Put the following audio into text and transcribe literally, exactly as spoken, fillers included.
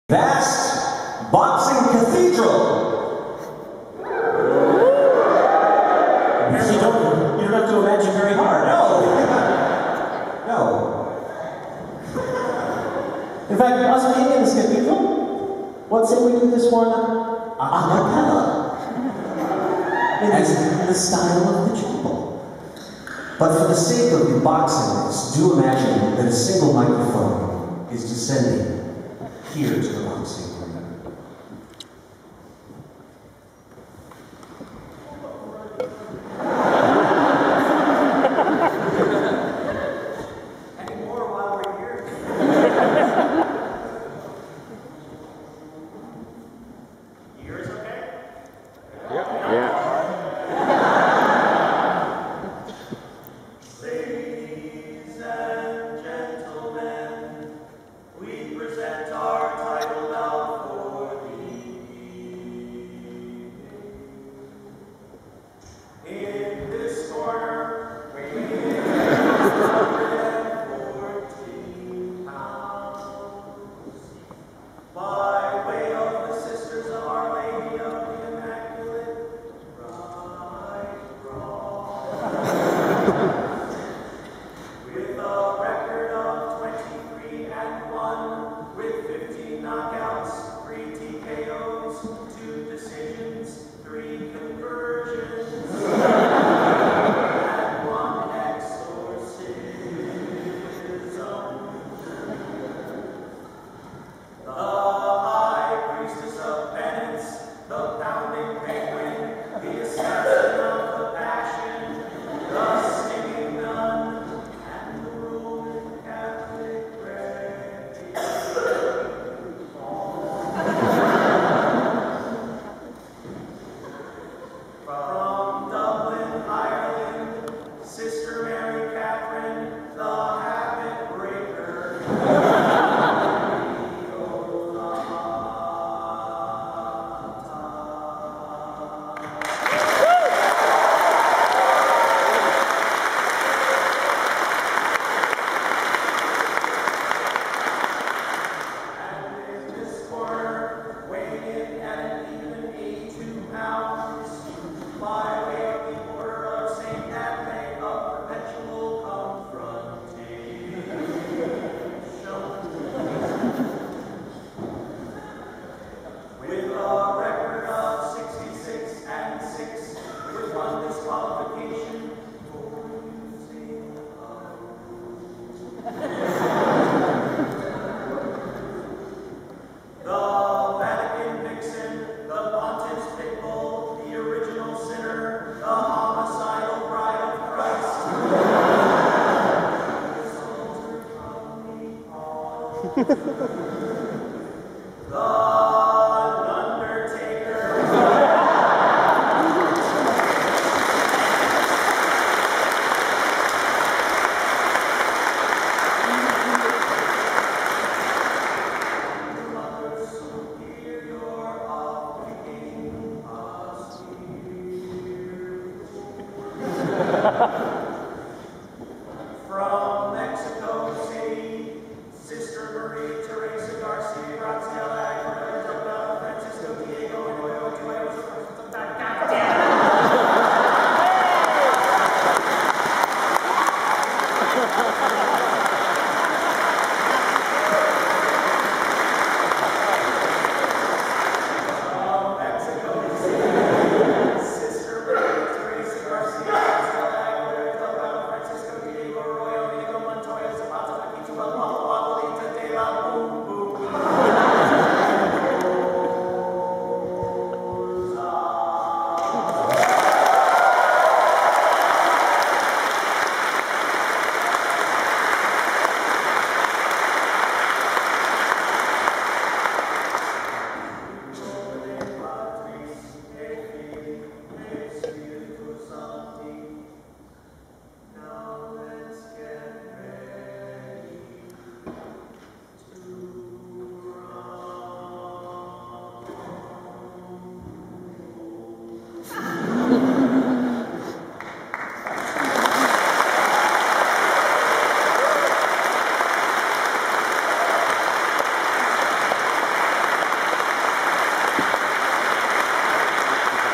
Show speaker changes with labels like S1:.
S1: Vast boxing cathedral.
S2: You don't, you don't have to imagine very hard.
S1: No. No.
S2: In fact, us being in this cathedral, what say we do this one a cappella? In the, the style of the chapel.
S1: But for the sake of the boxing, do imagine that a single microphone is descending here to the boxing room.
S3: Any more while we're here? Yours okay?
S4: Yeah. Yeah.
S3: Ladies and gentlemen, we present our title now for the evening. In this corner, weighing one hundred fourteen pounds, by